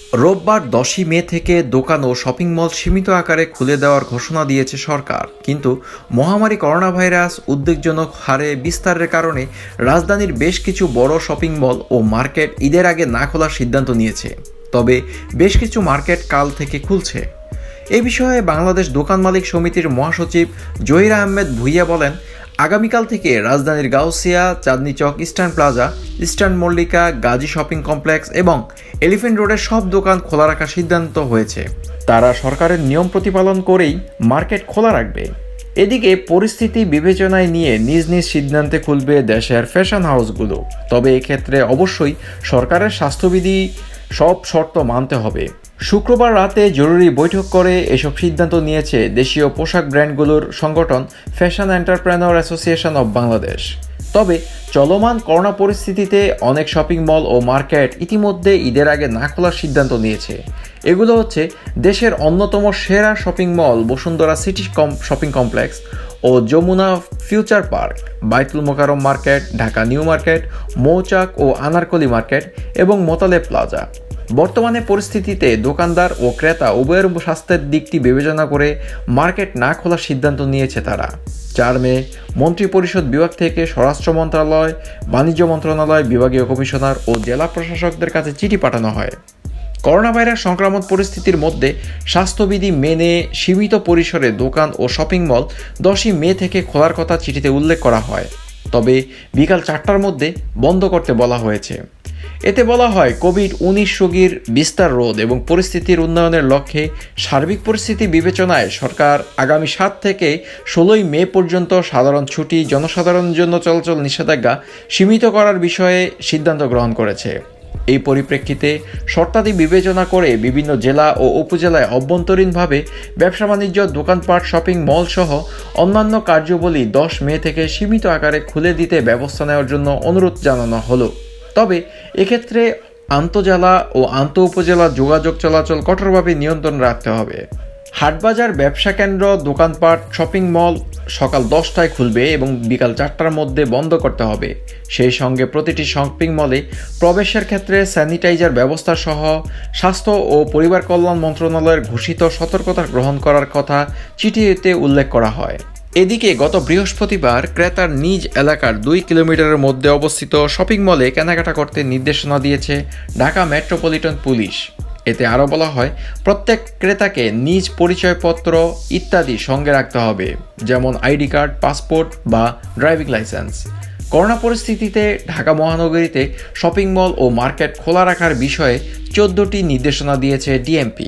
রোববার 10ই মে থেকে দোকান ও শপিং মল সীমিত আকারে খুলে দেওয়ার ঘোষণা দিয়েছে সরকার, কিন্তু মহামারী করোনা ভাইরাস উদ্বেগজনক হারে বিস্তারের কারণে রাজধানীর বেশ কিছু বড় শপিং মল ও মার্কেট ঈদের আগে না খোলার সিদ্ধান্ত নিয়েছে। তবে বেশ কিছু মার্কেট কাল থেকে খুলছে। এ বিষয়ে বাংলাদেশ দোকান মালিক সমিতির মহাসচিব জহির আহমেদ ভূঁইয়া বলেন, আগামীকাল থেকে রাজধানীর Gausia, Chandni Chowk, eastern plaza, eastern Mallika, Gazi shopping complex এবং এলিফ্যান্ট রোডের সব দোকান খোলা রাখার সিদ্ধান্ত হয়েছে। তারা সরকারের নিয়ম প্রতিপালন করেই মার্কেট খোলা রাখবে। এদিকে পরিস্থিতি বিবেচনায় নিয়ে নিজ নিজ সিদ্ধান্তে খুলবে দেশের ফ্যাশন হাউসগুলো। তবে এক্ষেত্রে অবশ্যই সরকারের স্বাস্থ্যবিধি সব শর্ত মানতে হবে। শুক্রবার রাতে জরুরি বৈঠক করে এসব সিদ্ধান্ত নিয়েছে দেশীয় পোশাক ব্র্যান্ডগুলোর সংগঠন fashion entrepreneur association of Bangladesh. তবে চলমান করোনা পরিস্থিতিতে অনেক শপিং মল ও মার্কেট ইতিমধ্যে ঈদের আগে না খোলার সিদ্ধান্ত নিয়েছে। এগুলো হচ্ছে দেশের অন্যতম সেরা shopping mall Bashundhara city shopping complex ও Jamuna future park, Baitul Mukarram market, Dhaka new market, Mouchak ও আনারকলি মার্কেট এবং মোতালেব প্লাজা। বর্তমানে পরিস্থিতিতে দোকানদার ও ক্রেতা উভয়ের স্বাস্থ্যের দিকটি বিবেচনা করে মার্কেট না খোলার সিদ্ধান্ত নিয়েছে তারা। 4 মে মন্ত্রিপরিষদ বিভাগ থেকে স্বরাষ্ট্র মন্ত্রণালয়, বাণিজ্য মন্ত্রণালয়, বিভাগীয় কমিশনার ও জেলা প্রশাসকদের কাছে চিঠি পাঠানো হয়। করোনা ভাইরাস সংক্রমণ পরিস্থিতির মধ্যে স্বাস্থ্যবিধি মেনে সীমিত পরিসরে দোকান ও শপিং মল 10ই মে থেকে খোলার কথা চিঠিতে উল্লেখ করা হয়। তবে বিকাল 4টার মধ্যে বন্ধ করতে বলা হয়েছে। এতে বলা হয়, কোভিড-19 রোগীর বিস্তার রোধ এবং পরিস্থিতির উন্নয়নের লক্ষ্যে সার্বিক পরিস্থিতি বিবেচনায় সরকার আগামী 7 থেকে 16ই মে পর্যন্ত সাধারণ ছুটি, জনসাধারণের জন্য চলাচল নিষেধাজ্ঞা সীমিত করার বিষয়ে সিদ্ধান্ত গ্রহণ করেছে। এই পরিপ্রেক্ষিতে শর্তাদি বিবেচনা করে বিভিন্ন জেলা ও উপজেলায় অভ্যন্তরীণভাবে ব্যবসা বাণিজ্য, দোকানপাট, শপিং মল সহ অন্যান্য কার্যাবলী 10 মে থেকে সীমিত আকারে খুলে দিতে ব্যবস্থা নেওয়ার জন্য অনুরোধ জানানো হলো। তবে এক্ষেত্রে আন্তঃজেলা ও আন্তঃ উপজেলা যোগাযোগ চলাচল কঠোরভাবে নিয়ন্ত্রণ রাখতে হবে। হাটবাজার, ব্যবসা কেন্দ্র, দোকানপাট, শপিং মল সকাল 10টায় খুলবে এবং বিকাল 4টার মধ্যে বন্ধ করতে হবে। সেই সঙ্গে প্রতিটি শপিং মলে প্রবেশের ক্ষেত্রে স্যানিটাইজার ব্যবস্থা সহ স্বাস্থ্য ও পরিবার কল্যাণ মন্ত্রণালয়ের ঘোষিত সতর্কতা গ্রহণ করার কথা চিঠিতে উল্লেখ করা হয়। এদিকে গত বৃহস্পতিবার ক্রেতার নিজ এলাকার 2 কিলোমিটারের মধ্যে অবস্থিত শপিং মলে কেনাকাটা করতে নির্দেশনা দিয়েছে ঢাকা মেট্রোপলিটন পুলিশ। এতে আরও বলা হয়, প্রত্যেক ক্রেতাকে নিজ পরিচয়পত্র ইত্যাদি সঙ্গে রাখতে হবে, যেমন আইডি কার্ড, পাসপোর্ট বা ড্রাইভিং লাইসেন্স। করোনা পরিস্থিতিতে ঢাকা মহানগরীতে শপিং মল ও মার্কেট খোলা রাখার বিষয়ে 14টি নির্দেশনা দিয়েছে ডিএমপি।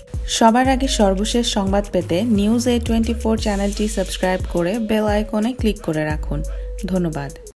সবার আগে সর্বশেষ সংবাদ পেতে নিউজ A24 চ্যানেলটি সাবস্ক্রাইব করে বেল আইকনে ক্লিক করে রাখুন। ধন্যবাদ।